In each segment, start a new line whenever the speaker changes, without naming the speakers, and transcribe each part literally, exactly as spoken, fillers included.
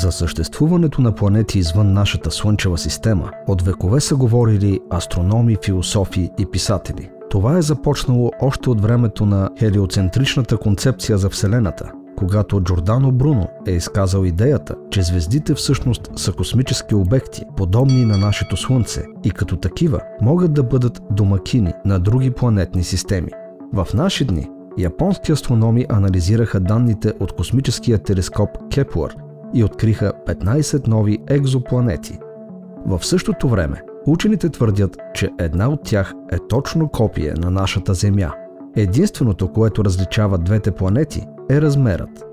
За съществуването на планети извън нашата Слънчева система от векове са говорили астрономи, философи и писатели. Това е започнало още от времето на хелиоцентричната концепция за Вселената, когато Джордано Бруно е изказал идеята, че звездите всъщност са космически обекти, подобни на нашето Слънце и като такива могат да бъдат домакини на други планетни системи. В наши дни японски астрономи анализираха данните от космическия телескоп Кеплер и откриха петнайсет нови екзопланети. В същото време учените твърдят, че една от тях е точно копие на нашата Земя. Единственото, което различава двете планети, е размерът.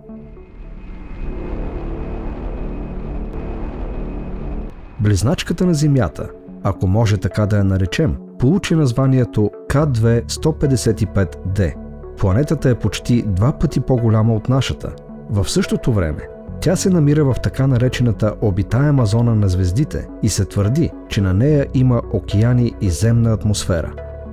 Близначката на Земята, ако може така да я наречем, получи названието К две сто петдесет и пет Д. Планетата е почти два пъти по-голяма от нашата. В същото време, тя се намира в така наречената обитаема зона на звездите и се твърди, че на нея има океани и земна атмосфера.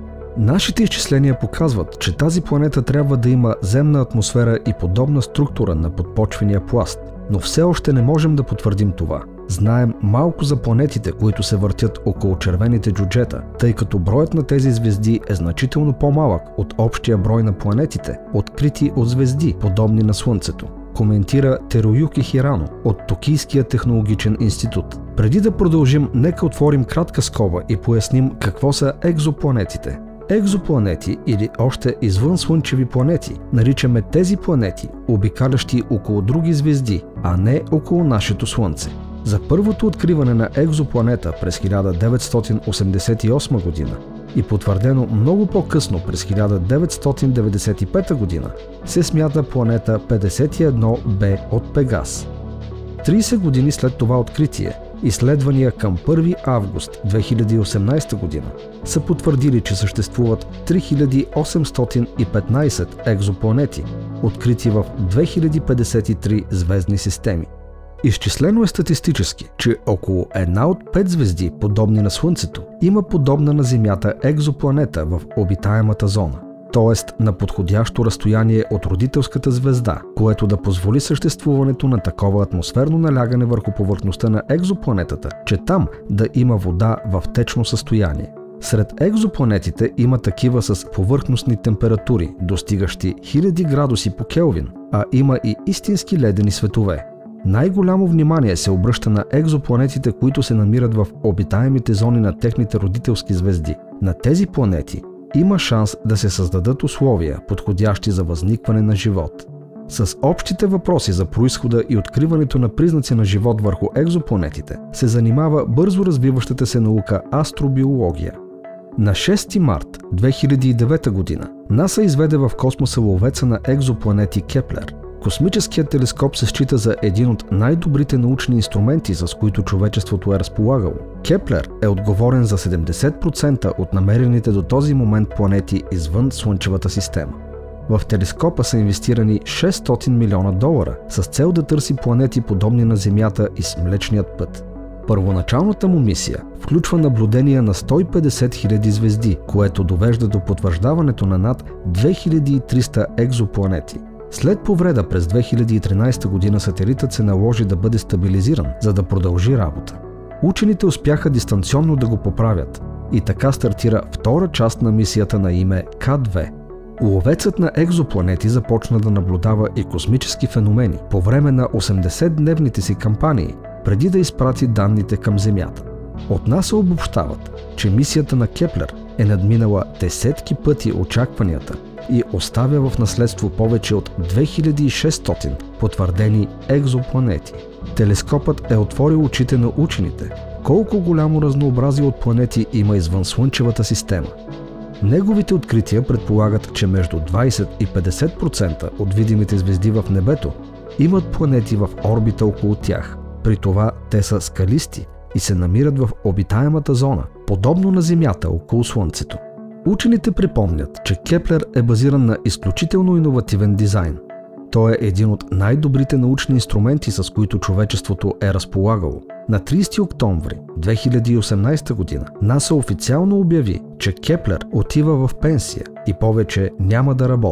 Нашите изчисления показват, че тази планета трябва да има земна атмосфера и подобна структура на подпочвения пласт, но все още не можем да потвърдим това. Знаем малко за планетите, които се въртят около червените джуджета, тъй като броят на тези звезди е значително по-малък от общия брой на планетите, открити от звезди, подобни на Слънцето, коментира Теруюки Хирано от Токийския технологичен институт. Преди да продължим, нека отворим кратка скоба и поясним какво са екзопланетите. Екзопланети или още извънслънчеви планети наричаме тези планети, обикалящи около други звезди, а не около нашето Слънце. За първото откриване на екзопланета през хиляда деветстотин осемдесет и осма година и потвърдено много по-късно през хиляда деветстотин деветдесет и пета година се смята планета петдесет и едно Б от Пегас. трийсет години след това откритие, изследвания към първи август две хиляди и осемнадесета година са потвърдили, че съществуват три хиляди осемстотин и петнайсет екзопланети, открити в две хиляди петдесет и три звездни системи. Изчислено е статистически, че около една от пет звезди, подобни на Слънцето, има подобна на Земята екзопланета в обитаемата зона, т.е. на подходящо разстояние от родителската звезда, което да позволи съществуването на такова атмосферно налягане върху повърхността на екзопланетата, че там да има вода в течно състояние. Сред екзопланетите има такива с повърхностни температури, достигащи хиляди градуси по Келвин, а има и истински ледени светове. Най-голямо внимание се обръща на екзопланетите, които се намират в обитаемите зони на техните родителски звезди. На тези планети има шанс да се създадат условия, подходящи за възникване на живот. С общите въпроси за произхода и откриването на признаци на живот върху екзопланетите се занимава бързо развиващата се наука астробиология. На шести март две хиляди и девета година НАСА изведе в космоса ловеца на екзопланети Кеплер. Космическият телескоп се счита за един от най-добрите научни инструменти, с които човечеството е разполагало. Кеплер е отговорен за седемдесет процента от намерените до този момент планети извън Слънчевата система. В телескопа са инвестирани шестстотин милиона долара с цел да търси планети подобни на Земята и с Млечният път. Първоначалната му мисия включва наблюдения на сто и петдесет хиляди звезди, което довежда до потвърждаването на над две хиляди и триста екзопланети. След повреда през две хиляди и тринадесета година сателитът се наложи да бъде стабилизиран, за да продължи работа. Учените успяха дистанционно да го поправят и така стартира втора част на мисията на име К две. Ловецът на екзопланети започна да наблюдава и космически феномени по време на осемдесетдневните си кампании, преди да изпрати данните към Земята. От НАСА обобщават, че мисията на Кеплер е надминала десетки пъти очакванията и оставя в наследство повече от две хиляди и шестстотин потвърдени екзопланети. Телескопът е отворил очите на учените колко голямо разнообразие от планети има извън Слънчевата система. Неговите открития предполагат, че между двадесет и петдесет процента от видимите звезди в небето имат планети в орбита около тях. При това те са скалисти и се намират в обитаемата зона, подобно на Земята около Слънцето. Учените припомнят, че Кеплер е базиран на изключително иновативен дизайн. Той е един от най-добрите научни инструменти, с които човечеството е разполагало. На тридесети октомври две хиляди и осемнадесета година НАСА официално обяви, че Кеплер отива в пенсия и повече няма да работи.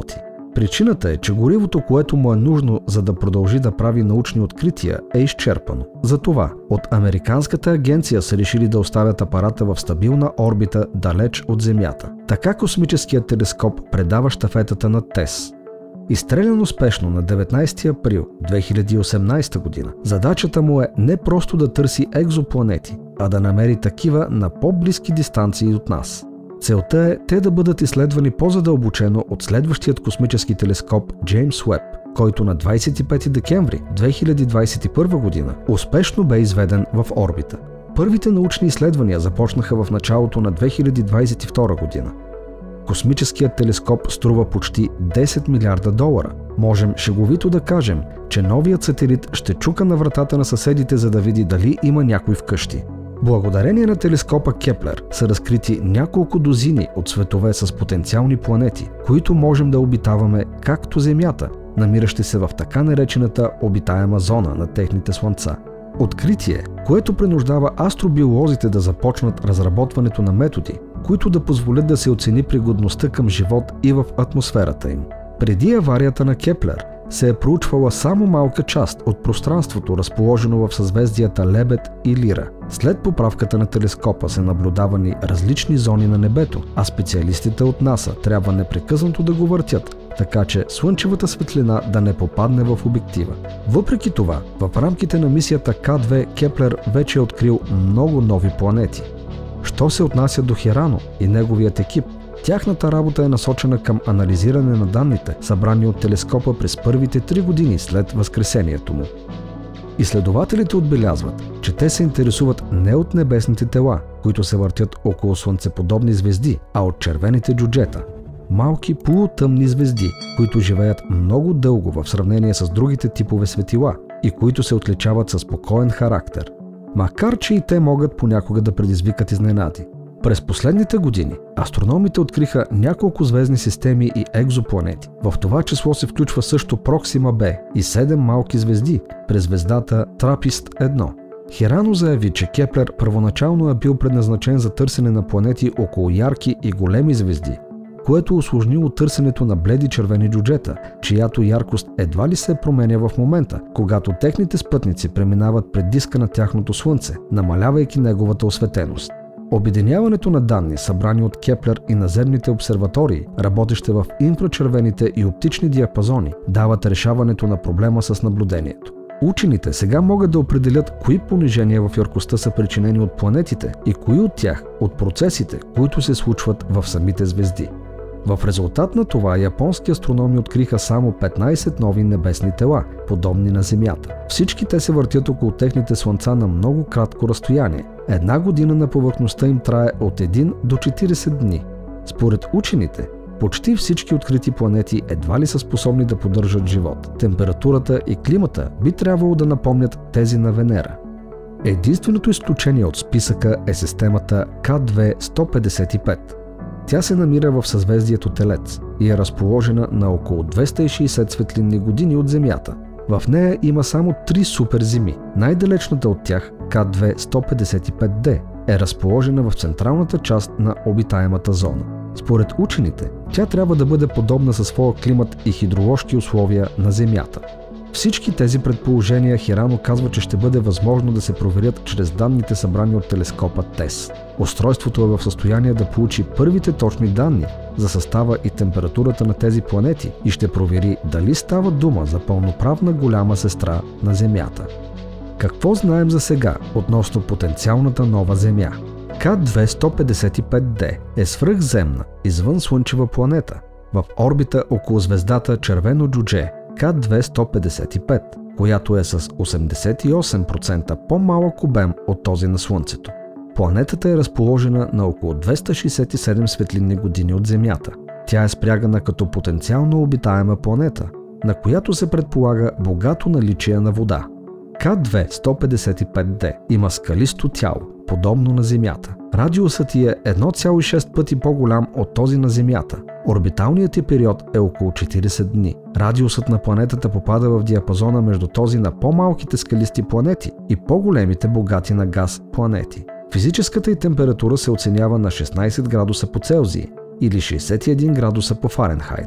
Причината е, че горивото, което му е нужно, за да продължи да прави научни открития, е изчерпано. Затова от Американската агенция са решили да оставят апарата в стабилна орбита далеч от Земята. Така космическият телескоп предава щафетата на ТЕС. Изстрелян успешно на деветнайсети април две хиляди и осемнайсета година, задачата му е не просто да търси екзопланети, а да намери такива на по-близки дистанции от нас. Целта е те да бъдат изследвани по-задълбочено от следващият космически телескоп Джеймс Уеб, който на двайсет и пети декември две хиляди двайсет и първа година успешно бе изведен в орбита. Първите научни изследвания започнаха в началото на две хиляди двайсет и втора година. Космическият телескоп струва почти десет милиарда долара. Можем шеговито да кажем, че новият сателит ще чука на вратата на съседите, за да види дали има някой вкъщи. Благодарение на телескопа Кеплер са разкрити няколко дозини от светове с потенциални планети, които можем да обитаваме както Земята, намиращи се в така наречената обитаема зона на техните слънца. Откритие, което принуждава астробиолозите да започнат разработването на методи, които да позволят да се оцени пригодността към живот и в атмосферата им. Преди аварията на Кеплер се е проучвала само малка част от пространството, разположено в съзвездията Лебед и Лира. След поправката на телескопа са наблюдавани различни зони на небето, а специалистите от НАСА трябва непрекъснато да го въртят, така че слънчевата светлина да не попадне в обектива. Въпреки това, в рамките на мисията К две Кеплер вече е открил много нови планети. Що се отнася до Херано и неговият екип, тяхната работа е насочена към анализиране на данните, събрани от телескопа през първите три години след възкресението му. Изследователите отбелязват, че те се интересуват не от небесните тела, които се въртят около слънцеподобни звезди, а от червените джуджета – малки полутъмни звезди, които живеят много дълго в сравнение с другите типове светила и които се отличават със спокоен характер. Макар че и те могат понякога да предизвикат изненади. През последните години астрономите откриха няколко звездни системи и екзопланети. В това число се включва също Проксима Б и седем малки звезди през звездата Трапист едно. Херано заяви, че Кеплер първоначално е бил предназначен за търсене на планети около ярки и големи звезди, което усложнило търсенето на бледи червени джуджета, чиято яркост едва ли се променя в момента, когато техните спътници преминават пред диска на тяхното Слънце, намалявайки неговата осветеност. Обединяването на данни, събрани от Кеплер и наземните обсерватории, работещи в инфрачервените и оптични диапазони, дават решаването на проблема с наблюдението. Учените сега могат да определят кои понижения в яркостта са причинени от планетите и кои от тях от процесите, които се случват в самите звезди. В резултат на това японски астрономи откриха само петнайсет нови небесни тела, подобни на Земята. Всички те се въртят около техните слънца на много кратко разстояние. Една година на повърхността им трае от един до четирийсет дни. Според учените, почти всички открити планети едва ли са способни да поддържат живот. Температурата и климата би трябвало да напомнят тези на Венера. Единственото изключение от списъка е системата К две сто петдесет и пет. Тя се намира в съзвездието Телец и е разположена на около двеста и шейсет светлинни години от Земята. В нея има само три суперземи. Най-далечната от тях, К две сто петдесет и пет Д, е разположена в централната част на обитаемата зона. Според учените, тя трябва да бъде подобна със своя климат и хидроложки условия на Земята. Всички тези предположения Херано казва, че ще бъде възможно да се проверят чрез данните, събрани от телескопа ТЕС. Устройството е в състояние да получи първите точни данни за състава и температурата на тези планети и ще провери дали става дума за пълноправна голяма сестра на Земята. Какво знаем за сега относно потенциалната нова Земя? К две сто петдесет и пет Д е свръхземна, извънслънчева планета, в орбита около звездата Червено джудже К две сто петдесет и пет, която е с осемдесет и осем процента по-малък обем от този на Слънцето. Планетата е разположена на около двеста шейсет и седем светлинни години от Земята. Тя е спрягана като потенциално обитаема планета, на която се предполага богато наличие на вода. К две сто петдесет и пет Д има скалисто тяло, подобно на Земята. Радиусът ти е едно цяло и шест пъти по-голям от този на Земята. Орбиталният ти период е около четирийсет дни. Радиусът на планетата попада в диапазона между този на по-малките скалисти планети и по-големите богати на газ планети. Физическата й температура се оценява на шестнайсет градуса по Целзий или шейсет и един градуса по Фаренхайт.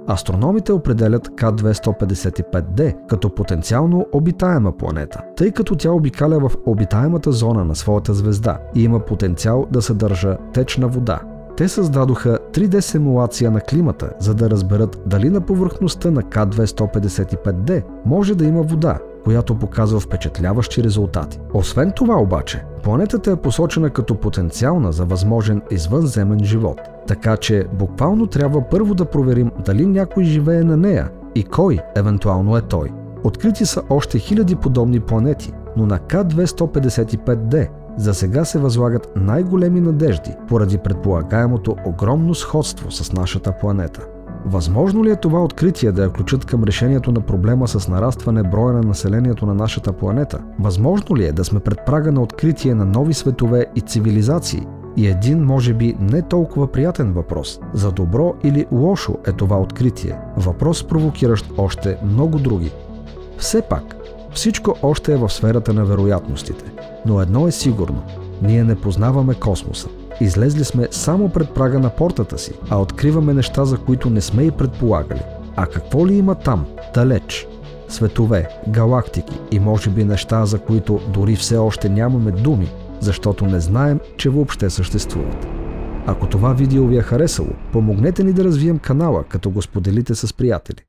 Астрономите определят К две сто петдесет и пет Д като потенциално обитаема планета, тъй като тя обикаля в обитаемата зона на своята звезда и има потенциал да съдържа течна вода. Те създадоха три Д симулация на климата, за да разберат дали на повърхността на К две сто петдесет и пет Д може да има вода, която показва впечатляващи резултати. Освен това обаче, планетата е посочена като потенциална за възможен извънземен живот. Така че буквално трябва първо да проверим дали някой живее на нея и кой евентуално е той. Открити са още хиляди подобни планети, но на К две сто петдесет и пет Д за сега се възлагат най-големи надежди поради предполагаемото огромно сходство с нашата планета. Възможно ли е това откритие да я включат към решението на проблема с нарастване броя на населението на нашата планета? Възможно ли е да сме пред прага на откритие на нови светове и цивилизации? И един, може би, не толкова приятен въпрос. За добро или лошо е това откритие? Въпрос, провокиращ още много други. Все пак, всичко още е в сферата на вероятностите. Но едно е сигурно. Ние не познаваме космоса. Излезли сме само пред прага на портата си, а откриваме неща, за които не сме и предполагали. А какво ли има там, далеч? Светове, галактики и може би неща, за които дори все още нямаме думи, защото не знаем, че въобще съществуват. Ако това видео ви е харесало, помогнете ни да развием канала, като го споделите с приятели.